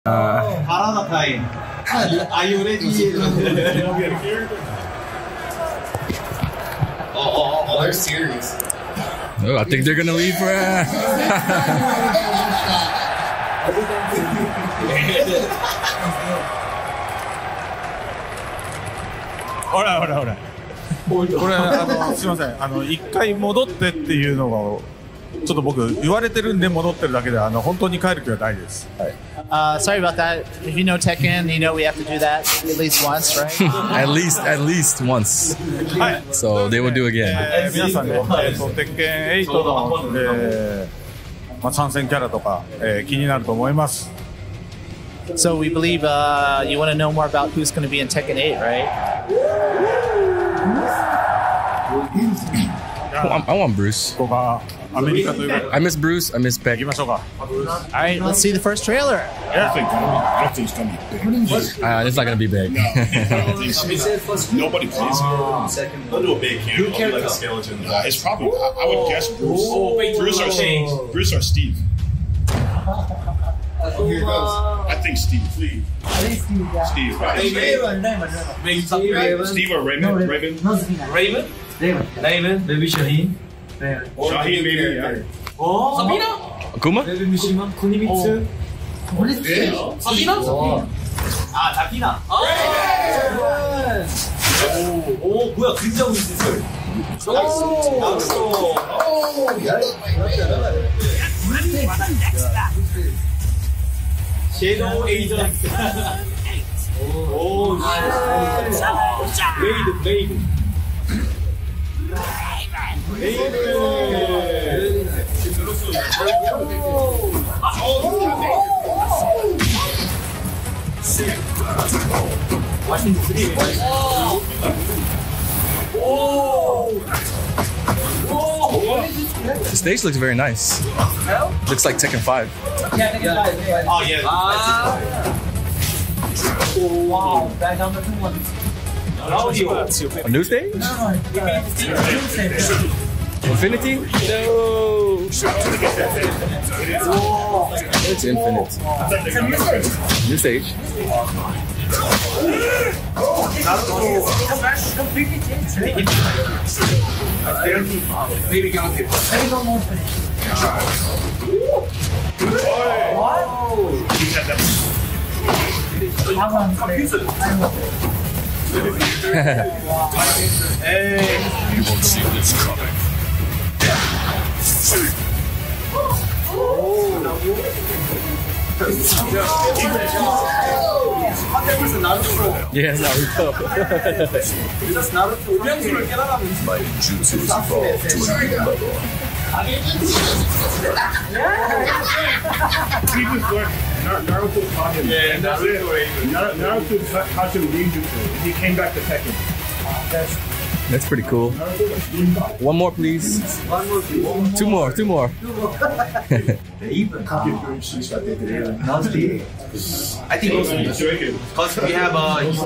Parada time. Are you ready? Oh, they're serious. Oh, I think they're gonna leave for. ほら。これすいません一回戻ってっていうのをちょっと僕言われてるんで戻ってるだけで本当に帰る気はないです。はい。 Sorry about that. If you know Tekken, you know we have to do that at least once, right? at least once. はい。 So they will do again. 皆さんね、鉄拳8の参戦キャラとか気になると思います。 So we believe you want to know more about who's going to be in Tekken 8, right? I want Bruce. I miss Bruce. I miss Peck. All right, let's see the first trailer. I don't think it's gonna be big. It's not gonna be big. No, nobody plays it. They'll do a big cube. Like a skeleton. It's probably. I would guess Bruce. Bruce or Steve. Here it goes. I think Steve. Steve. Right? Steve or Raven? Raven? Baby Shaheen. Shaheen, maybe. Yeah. Sabina? Akuma? Kunimitsu. Sabina? Takina. 오, 뭐야, 굉장히 있었어요. 섀도우 에이전트. 오, 레이드. The stage looks very nice. Looks like Tekken 5. Oh yeah. Wow, back on the one. A new stage? Infinity? No! It's infinite. New stage. You won't see this coming. Yeah, Naruto. My jutsu is evolved to a new level. Naruto taught him. Yeah, Naruto taught him ninjutsu. He came back to Tekken. That's pretty cool. One more, please. Two more. I think also because we have